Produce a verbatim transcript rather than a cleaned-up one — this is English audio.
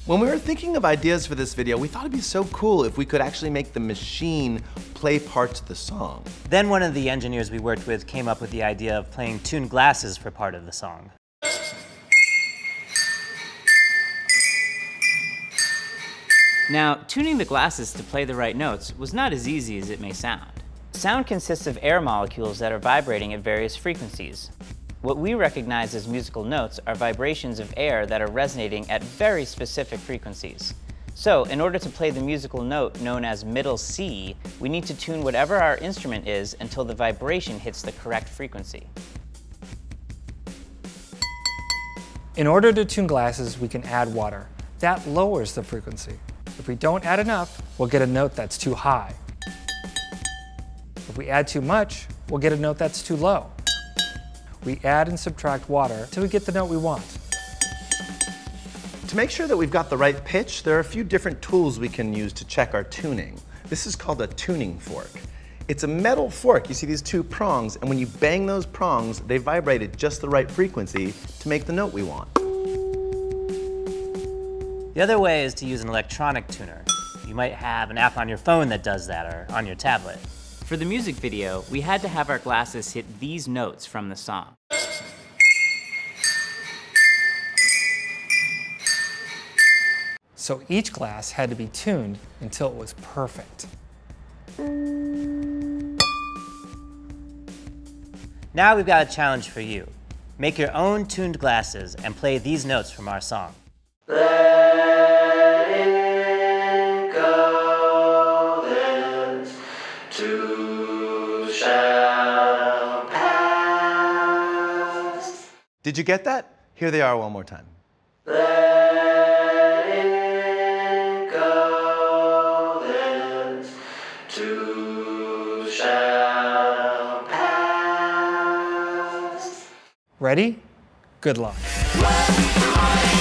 When we were thinking of ideas for this video, we thought it'd be so cool if we could actually make the machine play parts of the song. Then one of the engineers we worked with came up with the idea of playing tuned glasses for part of the song. Now, tuning the glasses to play the right notes was not as easy as it may sound. Sound consists of air molecules that are vibrating at various frequencies. What we recognize as musical notes are vibrations of air that are resonating at very specific frequencies. So, in order to play the musical note known as middle C, we need to tune whatever our instrument is until the vibration hits the correct frequency. In order to tune glasses, we can add water. That lowers the frequency. If we don't add enough, we'll get a note that's too high. If we add too much, we'll get a note that's too low. We add and subtract water till we get the note we want. To make sure that we've got the right pitch, there are a few different tools we can use to check our tuning. This is called a tuning fork. It's a metal fork. You see these two prongs, and when you bang those prongs, they vibrate at just the right frequency to make the note we want. The other way is to use an electronic tuner. You might have an app on your phone that does that, or on your tablet. For the music video, we had to have our glasses hit these notes from the song. So each glass had to be tuned until it was perfect. Now we've got a challenge for you. Make your own tuned glasses and play these notes from our song. Let it go, this too shall pass. Did you get that? Here they are one more time. Let it go, this too shall pass. Ready? Good luck.